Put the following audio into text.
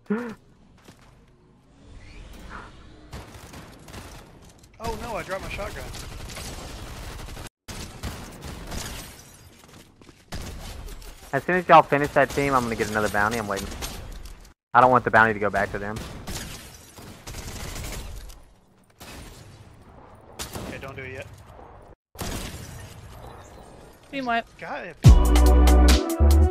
Oh no, I dropped my shotgun. As soon as y'all finish that team, I'm gonna get another bounty. I'm waiting. I don't want the bounty to go back to them. Okay, don't do it yet. Team wipe. Got it.